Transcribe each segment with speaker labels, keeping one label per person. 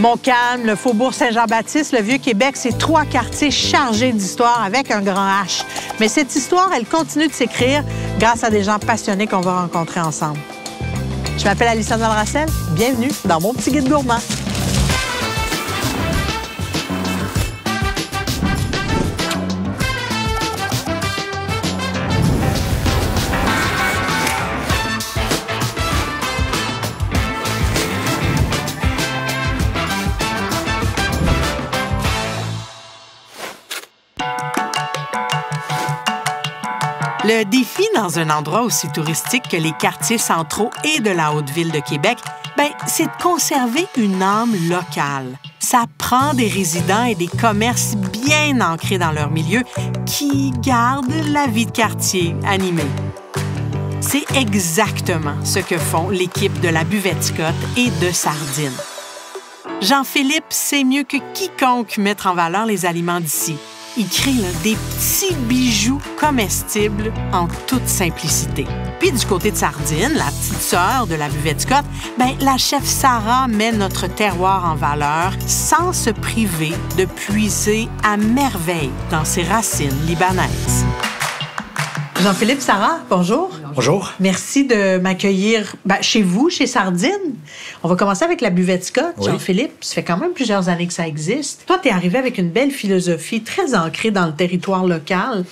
Speaker 1: Montcalm, le Faubourg Saint-Jean-Baptiste, le Vieux-Québec, c'est 3 quartiers chargés d'histoire avec un grand H. Mais cette histoire, elle continue de s'écrire grâce à des gens passionnés qu'on va rencontrer ensemble. Je m'appelle Alison Valracel. Bienvenue dans mon petit guide gourmand. Le défi dans un endroit aussi touristique que les quartiers centraux et de la Haute-Ville de Québec, c'est de conserver une âme locale. Ça prend des résidents et des commerces bien ancrés dans leur milieu qui gardent la vie de quartier animée. C'est exactement ce que font l'équipe de la Buvette Scott et de Sardine. Jean-Philippe sait mieux que quiconque mettre en valeur les aliments d'ici. Il crée des petits bijoux comestibles en toute simplicité. Puis du côté de Sardine, la petite sœur de la Buvette Scott, la chef Sarah met notre terroir en valeur sans se priver de puiser à merveille dans ses racines libanaises. Jean-Philippe, Sarah, bonjour.
Speaker 2: Bonjour.
Speaker 1: Merci de m'accueillir chez vous, chez Sardine. On va commencer avec la Buvette Scott. Oui. Jean-Philippe, ça fait quand même plusieurs années que ça existe. Toi, tu es arrivé avec une belle philosophie très ancrée dans le territoire local.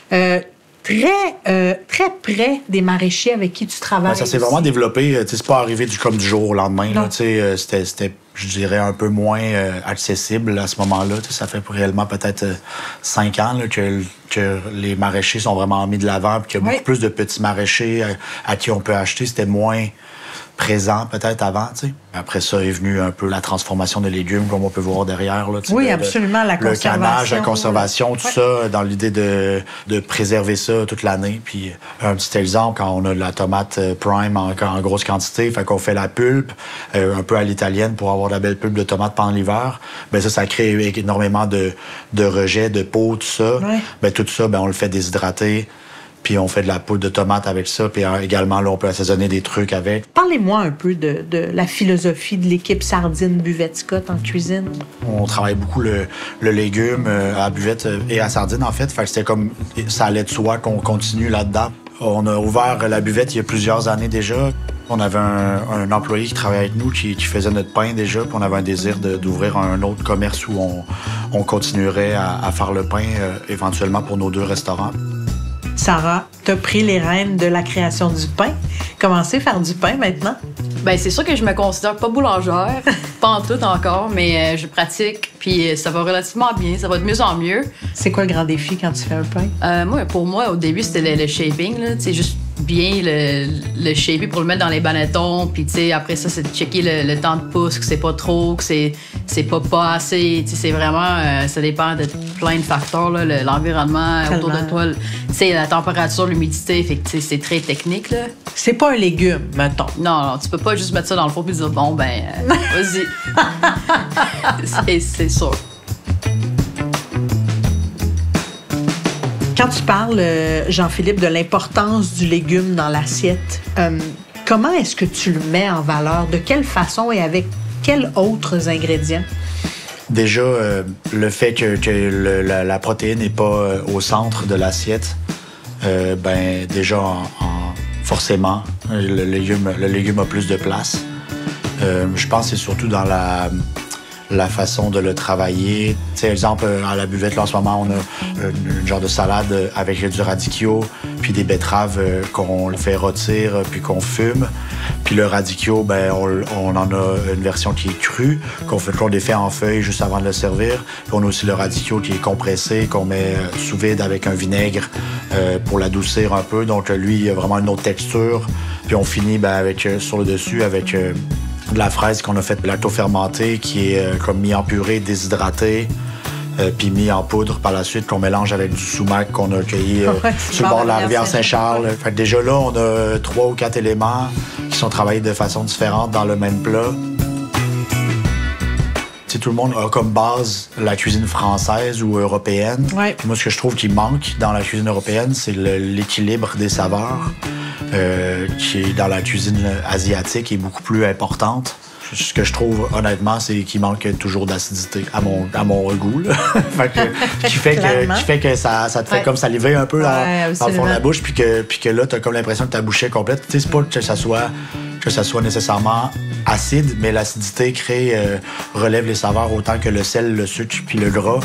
Speaker 1: Très près des maraîchers avec qui tu travailles.
Speaker 2: Ça s'est vraiment développé. C'est pas arrivé du jour au lendemain. C'était, je dirais, un peu moins accessible à ce moment-là. Ça fait réellement peut-être 5 ans que les maraîchers sont vraiment mis de l'avant, puis qu'il y a beaucoup plus de petits maraîchers à qui on peut acheter. C'était moins présent peut-être avant, tu sais. Après ça est venu un peu la transformation des légumes, comme on peut voir derrière. Là,
Speaker 1: oui, absolument, la conservation.
Speaker 2: Le canage, la conservation, tout ça, dans l'idée de préserver ça toute l'année. Puis un petit exemple, quand on a la tomate prime en grosse quantité, fait qu'on fait la pulpe, un peu à l'italienne pour avoir de la belle pulpe de tomate pendant l'hiver, ça crée énormément de rejets, de peau, tout ça. Oui. Tout ça, on le fait déshydrater. Puis on fait de la poudre de tomate avec ça. Puis également, là, on peut assaisonner des trucs avec.
Speaker 1: Parlez-moi un peu de la philosophie de l'équipe Sardine Buvette Scott en cuisine.
Speaker 2: On travaille beaucoup le légume à Buvette et à Sardine, en fait. Fait que c'était comme ça allait de soi qu'on continue là-dedans. On a ouvert la Buvette il y a plusieurs années déjà. On avait un employé qui travaillait avec nous, qui faisait notre pain déjà, puis on avait un désir d'ouvrir un autre commerce où on continuerait à faire le pain éventuellement pour nos 2 restaurants.
Speaker 1: Sarah, tu as pris les rênes de la création du pain. Commencez à faire du pain maintenant?
Speaker 3: C'est sûr que je me considère pas boulangère, pas en tout encore, mais je pratique, puis ça va relativement bien, ça va de mieux en mieux.
Speaker 1: C'est quoi le grand défi quand tu fais un pain?
Speaker 3: Pour moi, au début, c'était le shaping, là, juste bien le shaper pour le mettre dans les bannettons, puis après ça, c'est de checker le temps de pousse, que c'est pas trop, que c'est pas assez. C'est vraiment, ça dépend de plein de facteurs, là, l'environnement autour de toi, la température, l'humidité, fait que c'est très technique. Là.
Speaker 1: C'est pas un légume, mettons.
Speaker 3: Non, tu peux pas juste mettre ça dans le four et dire vas-y. c'est sûr.
Speaker 1: Quand tu parles, Jean-Philippe, de l'importance du légume dans l'assiette, comment est-ce que tu le mets en valeur? De quelle façon et avec quels autres ingrédients?
Speaker 2: Déjà, le fait que la protéine n'est pas au centre de l'assiette, déjà, forcément, le légume a plus de place. Je pense que c'est surtout dans la façon de le travailler. Tu sais, exemple, à la Buvette, là, en ce moment, on a une genre de salade avec du radicchio, puis des betteraves qu'on le fait rôtir, puis qu'on fume. Puis le radicchio, on en a une version qui est crue, qu'on défait en feuilles juste avant de le servir. Puis on a aussi le radicchio qui est compressé, qu'on met sous vide avec un vinaigre pour l'adoucir un peu. Donc lui, il a vraiment une autre texture. Puis on finit sur le dessus avec de la fraise qu'on a fait lacto-fermentée, qui est comme mis en purée, déshydraté, puis mis en poudre par la suite, qu'on mélange avec du sumac qu'on a cueilli sur le bord de la rivière Saint-Charles. Fait que déjà là, on a 3 ou 4 éléments qui sont travaillés de façon différente dans le même plat. T'sais, tout le monde a comme base la cuisine française ou européenne.
Speaker 1: Ouais.
Speaker 2: Puis moi, ce que je trouve qui manque dans la cuisine européenne, c'est l'équilibre des saveurs, qui est dans la cuisine asiatique est beaucoup plus importante. Ce que je trouve, honnêtement, c'est qu'il manque toujours d'acidité à mon goût. Qui fait que ça te fait comme saliver un peu dans le fond de la bouche, puis que là, t'as comme l'impression que ta bouche est complète. Tu sais, c'est pas que ça soit nécessairement acide, mais l'acidité relève les saveurs autant que le sel, le sucre, puis le gras.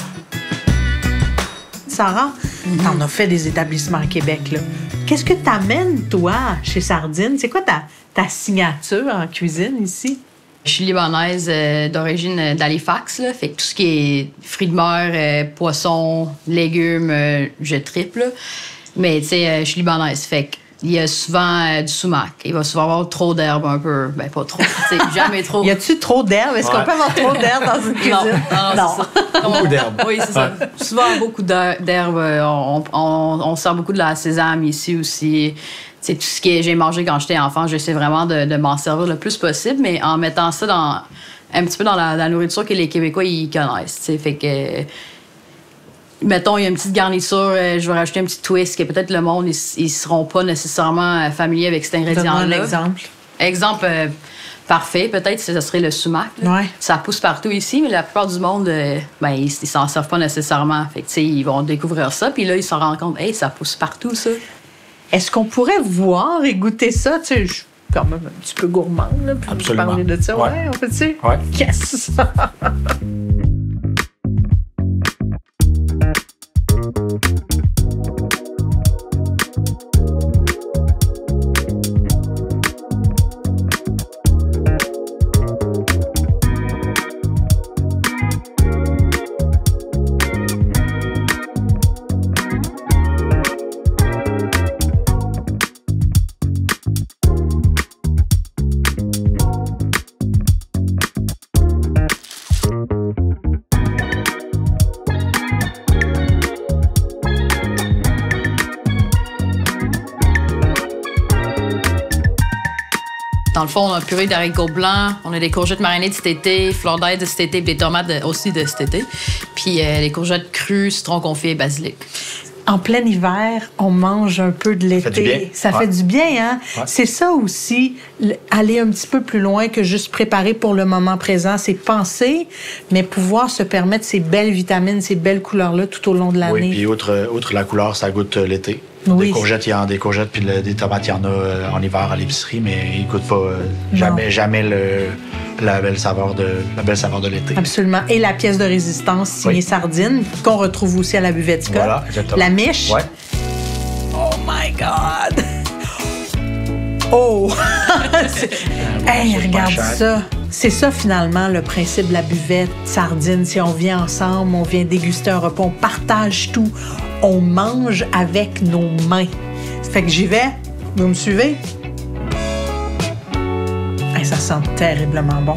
Speaker 1: Sarah, t'en as fait des établissements à Québec, là. Qu'est-ce que t'amènes, toi, chez Sardine? C'est quoi ta signature en cuisine ici?
Speaker 3: Je suis libanaise d'origine d'Halifax, là. Fait que tout ce qui est fruits de mer, poissons, légumes, je triple. Mais, tu sais, je suis libanaise. Fait que il y a souvent du sumac. Il va souvent avoir trop d'herbe un peu. Ben, pas trop. Tu sais, jamais trop.
Speaker 1: Y a-tu trop d'herbe? Est-ce qu'on peut avoir trop d'herbe dans une cuisine?
Speaker 3: Non.
Speaker 2: Beaucoup d'herbe.
Speaker 3: Oui, c'est ça. Souvent, beaucoup d'herbe. On sert beaucoup de la sésame ici aussi. C'est tout ce que j'ai mangé quand j'étais enfant. J'essaie vraiment de m'en servir le plus possible, mais en mettant ça un petit peu dans la nourriture que les Québécois ils connaissent. T'sais. Fait que, mettons, il y a une petite garniture, je vais rajouter un petit twist que peut-être le monde, ils seront pas nécessairement familiers avec cet ingrédient-là.
Speaker 1: Donne-moi un exemple.
Speaker 3: Exemple parfait, peut-être, ce serait le sumac.
Speaker 1: Ouais.
Speaker 3: Ça pousse partout ici, mais la plupart du monde, ils s'en servent pas nécessairement. Fait que, ils vont découvrir ça, puis là, ils se rendent compte, hey, ça pousse partout, ça.
Speaker 1: Est-ce qu'on pourrait voir et goûter ça? Tu sais, je suis quand même un petit peu gourmande, là, pour vous parler de ça. Ouais, on peut-tu?
Speaker 2: Ouais.
Speaker 1: Yes!
Speaker 3: Dans le fond, on a un purée d'haricots blancs, on a des courgettes marinées de cet été, fleurs d'ail de cet été, puis des tomates aussi de cet été. Puis les courgettes crues, citron confit et basilic.
Speaker 1: En plein hiver, on mange un peu de l'été. Ça fait du bien, hein? Ouais. C'est ça aussi, aller un petit peu plus loin que juste préparer pour le moment présent. C'est penser, mais pouvoir se permettre ces belles vitamines, ces belles couleurs-là tout au long de l'année.
Speaker 2: Oui, puis outre la couleur, ça goûte l'été.
Speaker 1: Oui.
Speaker 2: Des courgettes, il y en a des courgettes, puis des tomates, il y en a en hiver à l'épicerie, mais ils ne goûtent pas jamais la belle saveur de l'été.
Speaker 1: Absolument. Et la pièce de résistance signée Sardine, qu'on retrouve aussi à la Buvettica.
Speaker 2: Voilà, exactement.
Speaker 1: La miche.
Speaker 2: Ouais.
Speaker 1: Oh my God! Oh! Hey, regarde ça! C'est ça, finalement, le principe de la buvette Sardine. Si on vient ensemble, on vient déguster un repas, on partage tout. On mange avec nos mains. Ça fait que j'y vais. Vous me suivez? Hey, ça sent terriblement bon.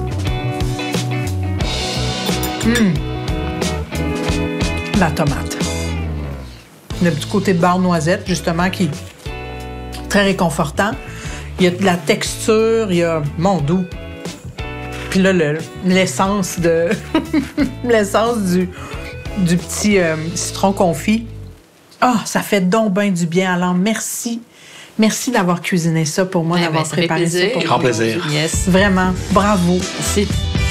Speaker 1: La tomate. Le petit côté de beurre noisette, justement, qui est très réconfortant. Il y a de la texture, il y a mon doux. Puis là, l'essence de l'essence du petit citron confit. Ah, ça fait donc bien du bien. Alors, merci. Merci d'avoir cuisiné ça pour moi, d'avoir préparé ça pour moi.
Speaker 2: Grand plaisir.
Speaker 3: Yes.
Speaker 1: Vraiment, bravo.
Speaker 3: Merci.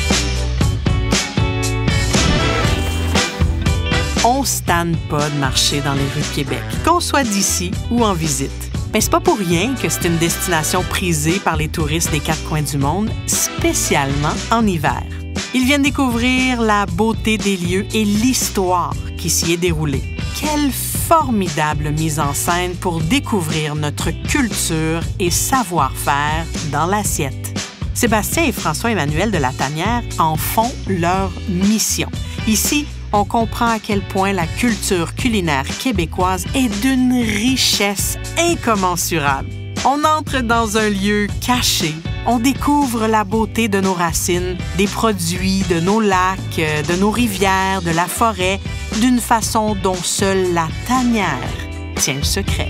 Speaker 1: On se tanne pas de marcher dans les rues de Québec, qu'on soit d'ici ou en visite. Mais c'est pas pour rien que c'est une destination prisée par les touristes des quatre coins du monde, spécialement en hiver. Ils viennent découvrir la beauté des lieux et l'histoire qui s'y est déroulée. Quelle formidable mise en scène pour découvrir notre culture et savoir-faire dans l'assiette. Sébastien et François-Emmanuel de La Tanière en font leur mission. Ici, on comprend à quel point la culture culinaire québécoise est d'une richesse incommensurable. On entre dans un lieu caché. On découvre la beauté de nos racines, des produits, de nos lacs, de nos rivières, de la forêt, d'une façon dont seule La Tanière tient le secret.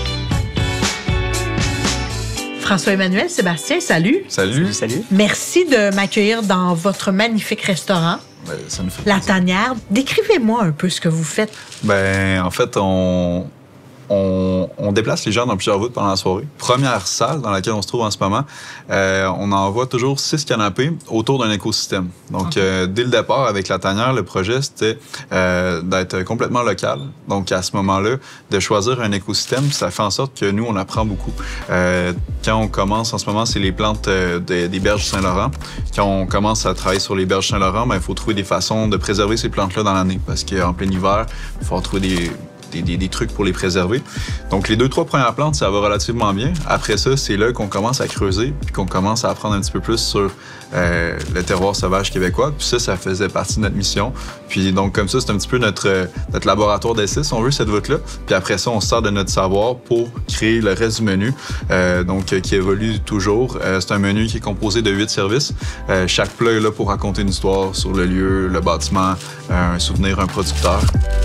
Speaker 1: François-Emmanuel, Sébastien, salut.
Speaker 4: Salut.
Speaker 2: Salut.
Speaker 1: Merci de m'accueillir dans votre magnifique restaurant.
Speaker 4: Ça me fait
Speaker 1: La
Speaker 4: plaisir.
Speaker 1: Tanière. Décrivez-moi un peu ce que vous faites.
Speaker 4: En fait, on on déplace les gens dans plusieurs voûtes pendant la soirée. Première salle dans laquelle on se trouve en ce moment, on envoie toujours 6 canapés autour d'un écosystème. Donc, dès le départ, avec la tanière, le projet, c'était d'être complètement local. Donc, à ce moment-là, de choisir un écosystème, ça fait en sorte que nous, on apprend beaucoup. Quand on commence, en ce moment, c'est les plantes des berges Saint-Laurent. Quand on commence à travailler sur les berges Saint-Laurent, il faut trouver des façons de préserver ces plantes-là dans l'année. Parce qu'en plein hiver, il faut trouver des trucs pour les préserver. Donc, les 2-3 premières plantes, ça va relativement bien. Après ça, c'est là qu'on commence à creuser puis qu'on commence à apprendre un petit peu plus sur le terroir sauvage québécois. Puis ça faisait partie de notre mission. Puis donc, comme ça, c'est un petit peu notre laboratoire d'essai, si on veut, cette voûte-là. Puis après ça, on sort de notre savoir pour créer le reste du menu, qui évolue toujours. C'est un menu qui est composé de 8 services. Chaque plat est là pour raconter une histoire sur le lieu, le bâtiment, un souvenir, un producteur.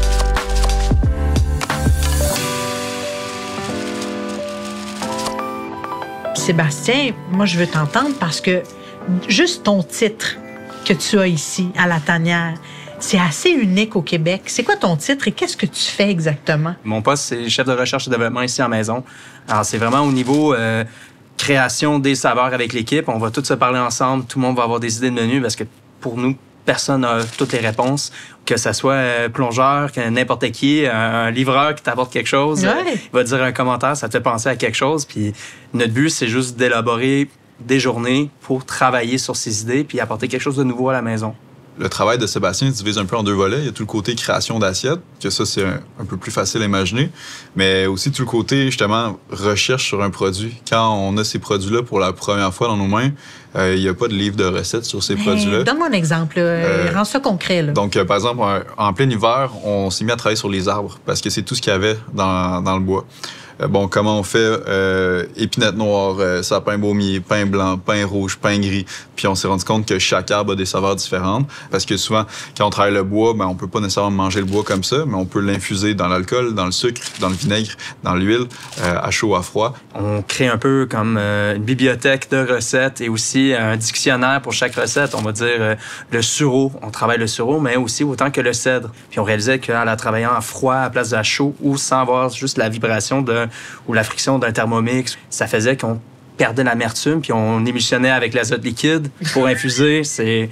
Speaker 1: Sébastien, moi, je veux t'entendre parce que juste ton titre que tu as ici, à la tanière, c'est assez unique au Québec. C'est quoi ton titre et qu'est-ce que tu fais exactement?
Speaker 5: Mon poste, c'est chef de recherche et développement ici à la maison. Alors, c'est vraiment au niveau création des saveurs avec l'équipe. On va tous se parler ensemble. Tout le monde va avoir des idées de menu parce que pour nous, personne n'a toutes les réponses. Que ça soit plongeur, que n'importe qui, un livreur qui t'apporte quelque chose, il va te dire un commentaire, ça te fait penser à quelque chose. Puis notre but, c'est juste d'élaborer des journées pour travailler sur ces idées puis apporter quelque chose de nouveau à la maison.
Speaker 4: Le travail de Sébastien se divise un peu en 2 volets. Il y a tout le côté création d'assiettes, que ça, c'est un peu plus facile à imaginer, mais aussi tout le côté, justement, recherche sur un produit. Quand on a ces produits-là pour la première fois dans nos mains, il n'y a pas de livre de recettes sur ces produits-là.
Speaker 1: Donne-moi un exemple. Rends ça concret. Là.
Speaker 4: Donc, par exemple, en plein hiver, on s'est mis à travailler sur les arbres parce que c'est tout ce qu'il y avait dans le bois. Comment on fait épinette noire, sapin baumier, pain blanc, pain rouge, pain gris. Puis on s'est rendu compte que chaque arbre a des saveurs différentes. Parce que souvent, quand on travaille le bois, on peut pas nécessairement manger le bois comme ça, mais on peut l'infuser dans l'alcool, dans le sucre, dans le vinaigre, dans l'huile, à chaud, à froid.
Speaker 5: On crée un peu comme une bibliothèque de recettes et aussi un dictionnaire pour chaque recette. On va dire le sureau. On travaille le sureau, mais aussi autant que le cèdre. Puis on réalisait qu'en la travaillant à froid à la place de à chaud ou sans avoir juste la vibration ou la friction d'un Thermomix, ça faisait qu'on perdait l'amertume puis on émulsionnait avec l'azote liquide pour infuser. C'est...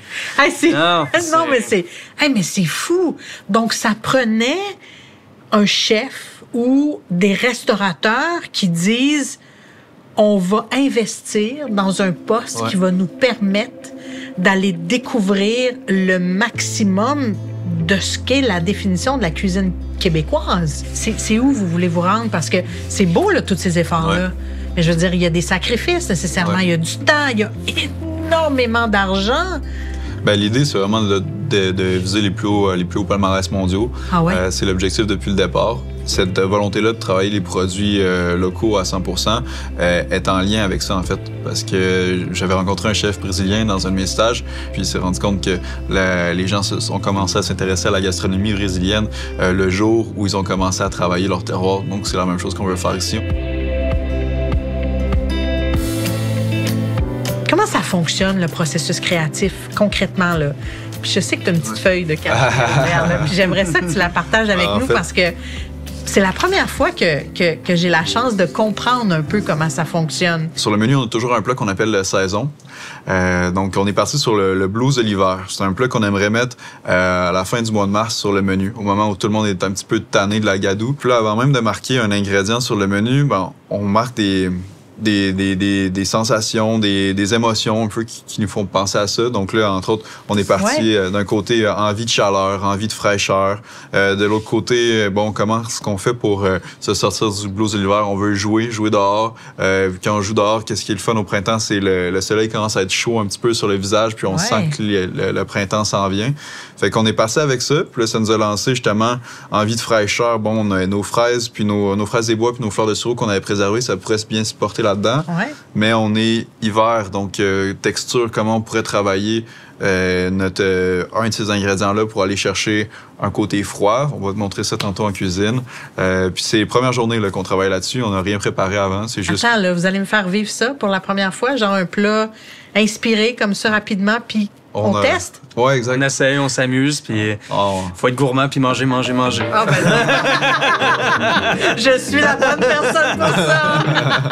Speaker 1: mais c'est fou. Donc, ça prenait un chef ou des restaurateurs qui disent on va investir dans un poste qui va nous permettre d'aller découvrir le maximum de ce qu'est la définition de la cuisine québécoise. C'est où vous voulez vous rendre? Parce que c'est beau, là, tous ces efforts-là. Mais je veux dire, il y a des sacrifices, nécessairement. Il y a du temps, il y a énormément d'argent.
Speaker 4: L'idée, c'est vraiment de viser les plus hauts palmarès mondiaux. C'est l'objectif depuis le départ. Cette volonté-là de travailler les produits locaux à 100% est en lien avec ça, en fait. Parce que j'avais rencontré un chef brésilien dans un de mes stages, puis il s'est rendu compte que les gens ont commencé à s'intéresser à la gastronomie brésilienne le jour où ils ont commencé à travailler leur terroir. Donc, c'est la même chose qu'on veut faire ici.
Speaker 1: Comment ça fonctionne, le processus créatif, concrètement, là? Puis je sais que tu as une petite feuille de café vert, puis j'aimerais ça que tu la partages avec nous parce que c'est la première fois que j'ai la chance de comprendre un peu comment ça fonctionne.
Speaker 4: Sur le menu, on a toujours un plat qu'on appelle le saison. Donc, on est parti sur le blues de l'hiver. C'est un plat qu'on aimerait mettre à la fin du mois de mars sur le menu, au moment où tout le monde est un petit peu tanné de la gadoue. Puis là, avant même de marquer un ingrédient sur le menu, on marque des sensations, des émotions un peu qui nous font penser à ça. Donc là, entre autres, on est parti d'un côté envie de chaleur, envie de fraîcheur. De l'autre côté, comment est-ce qu'on fait pour se sortir du blues de l'hiver? On veut jouer dehors. Quand on joue dehors, qu'est-ce qui est le fun au printemps? C'est le soleil commence à être chaud un petit peu sur le visage, puis on sent que le printemps s'en vient. Fait qu'on est passé avec ça. Puis là, ça nous a lancé justement envie de fraîcheur. On a nos fraises, puis nos fraises des bois, puis nos fleurs de sureau qu'on avait préservées. Ça pourrait bien se porter là-dedans. Mais on est hiver, donc texture, comment on pourrait travailler un de ces ingrédients-là pour aller chercher un côté froid. On va te montrer ça tantôt en cuisine. Puis c'est les premières journées là, qu'on travaille là-dessus. On n'a rien préparé avant. C'est juste...
Speaker 1: Attends, là, vous allez me faire vivre ça pour la première fois? Genre un plat inspiré comme ça rapidement, puis On teste?
Speaker 4: Ouais, exact.
Speaker 5: On essaye, on s'amuse, puis faut être gourmand, puis manger.
Speaker 1: Ah, ben non. Je suis la bonne personne pour ça.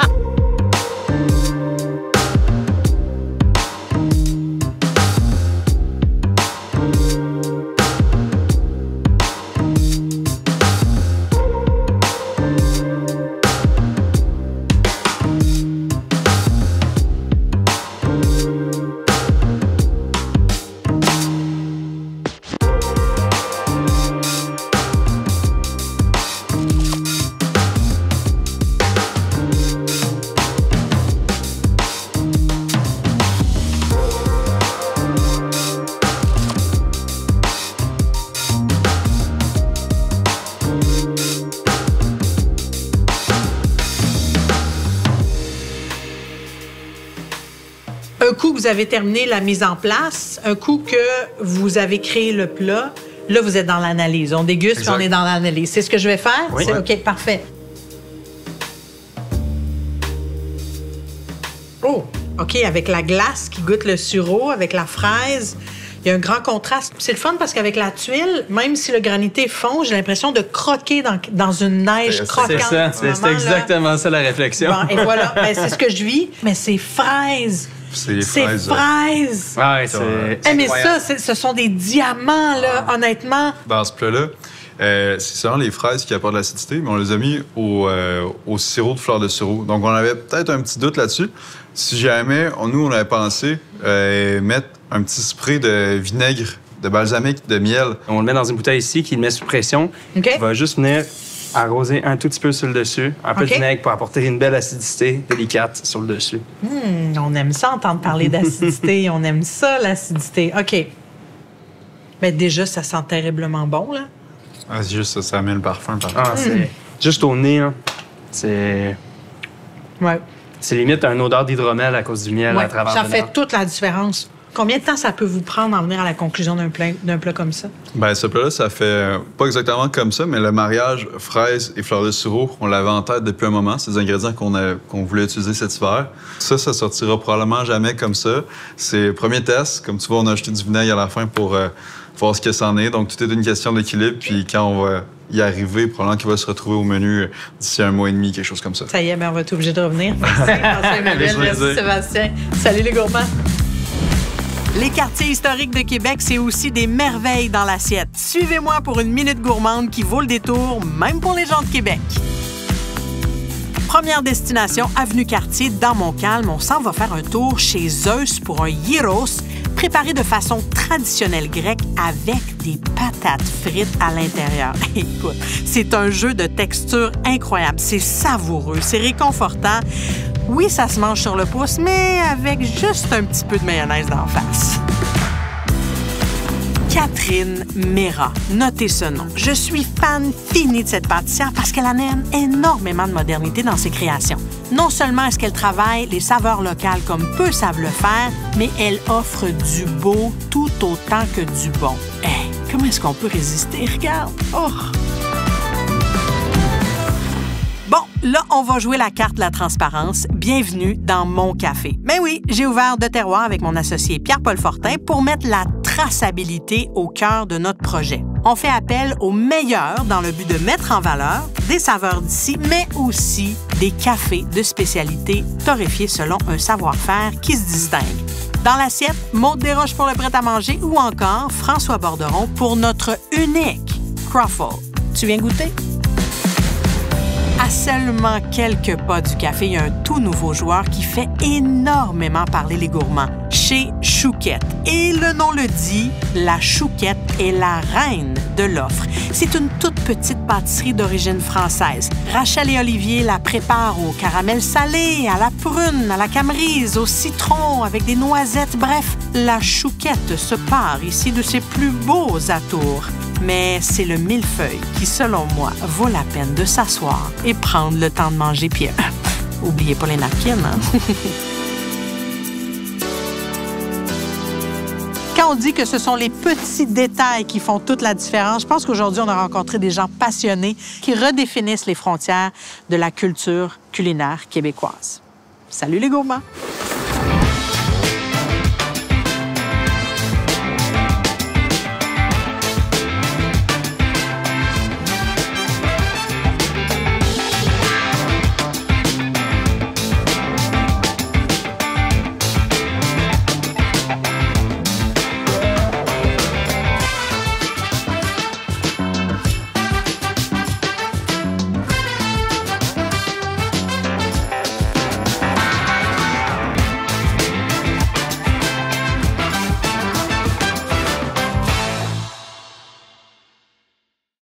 Speaker 1: Un coup que vous avez terminé la mise en place, un coup que vous avez créé le plat, là, vous êtes dans l'analyse. On déguste, puis on est dans l'analyse. C'est ce que je vais faire?
Speaker 5: Oui.
Speaker 1: OK, parfait. Oh, OK, avec la glace qui goûte le sureau, avec la fraise, il y a un grand contraste. C'est le fun parce qu'avec la tuile, même si le granité fond, j'ai l'impression de croquer dans une neige croquante.
Speaker 5: C'est ça, c'est exactement ça la réflexion.
Speaker 1: Bon, et voilà, ben, c'est ce que je vis. Mais c'est fraises.
Speaker 4: C'est
Speaker 1: fraises.
Speaker 5: Ouais, c'est
Speaker 1: mais ça, ce sont des diamants, là, honnêtement.
Speaker 4: Dans ce plat-là, c'est seulement les fraises qui apportent de l'acidité, mais on les a mis au sirop de fleur de sureau. Donc, on avait peut-être un petit doute là-dessus. Si jamais, on avait pensé mettre un petit spray de vinaigre, de balsamique, de miel.
Speaker 5: On le met dans une bouteille ici qui le met sous pression.
Speaker 1: OK.
Speaker 5: On va juste venir arroser un tout petit peu sur le dessus, un peu de vinaigre pour apporter une belle acidité délicate sur le dessus.
Speaker 1: On aime ça, entendre parler d'acidité. On aime ça, l'acidité. OK. Mais déjà, ça sent terriblement bon, là.
Speaker 4: Ah, c'est juste ça met le parfum par
Speaker 5: C'est juste au nez, hein. C'est limite une odeur d'hydromel à cause du miel à travers
Speaker 1: ça
Speaker 5: le
Speaker 1: fait
Speaker 5: nez.
Speaker 1: toute la différence. Combien de temps ça peut vous prendre en venir à la conclusion d'un plat comme ça?
Speaker 4: Ben, ce plat-là, ça fait pas exactement comme ça, mais le mariage fraises et fleurs de sureau, on l'avait en tête depuis un moment. C'est des ingrédients qu'on voulait utiliser cet hiver. Ça sortira probablement jamais comme ça. C'est le premier test. Comme tu vois, on a ajouté du vinaigre à la fin pour voir ce que c'en est. Donc, tout est une question d'équilibre. Puis quand on va y arriver, probablement qu'il va se retrouver au menu d'ici 1 mois et demi, quelque chose comme ça.
Speaker 1: Ça y est, ben on va être obligé de revenir. Merci Sébastien. Salut les gourmands. Les quartiers historiques de Québec, c'est aussi des merveilles dans l'assiette. Suivez-moi pour une minute gourmande qui vaut le détour, même pour les gens de Québec. Première destination, Avenue Cartier, dans Montcalm. On s'en va faire un tour chez Zeus pour un gyros préparé de façon traditionnelle grecque avec des patates frites à l'intérieur. Écoute, c'est un jeu de texture incroyable. C'est savoureux, c'est réconfortant. Oui, ça se mange sur le pouce, mais avec juste un petit peu de mayonnaise d'en face. Catherine Méra, notez ce nom. Je suis fan finie de cette pâtissière parce qu'elle amène énormément de modernité dans ses créations. Non seulement est-ce qu'elle travaille les saveurs locales comme peu savent le faire, mais elle offre du beau tout autant que du bon. Hey, comment est-ce qu'on peut résister? Regarde! Oh! Bon, là, on va jouer la carte de la transparence. Bienvenue dans mon café. Mais oui, j'ai ouvert De Terroir avec mon associé Pierre-Paul Fortin pour mettre la traçabilité au cœur de notre projet. On fait appel aux meilleurs dans le but de mettre en valeur des saveurs d'ici, mais aussi des cafés de spécialité torréfiés selon un savoir-faire qui se distingue. Dans l'assiette, Maude Desroches pour le prêt-à-manger ou encore François Borderon pour notre unique Croffle. Tu viens goûter? À seulement quelques pas du café, il y a un tout nouveau joueur qui fait énormément parler les gourmands, chez Chouquette. Et le nom le dit, la Chouquette est la reine de l'offre. C'est une toute petite pâtisserie d'origine française. Rachel et Olivier la préparent au caramel salé, à la prune, à la camerise, au citron, avec des noisettes. Bref, la Chouquette se part ici de ses plus beaux atours. Mais c'est le millefeuille qui, selon moi, vaut la peine de s'asseoir et prendre le temps de manger. Puis, oubliez pas les napkins, hein? Quand on dit que ce sont les petits détails qui font toute la différence, je pense qu'aujourd'hui, on a rencontré des gens passionnés qui redéfinissent les frontières de la culture culinaire québécoise. Salut les gourmands!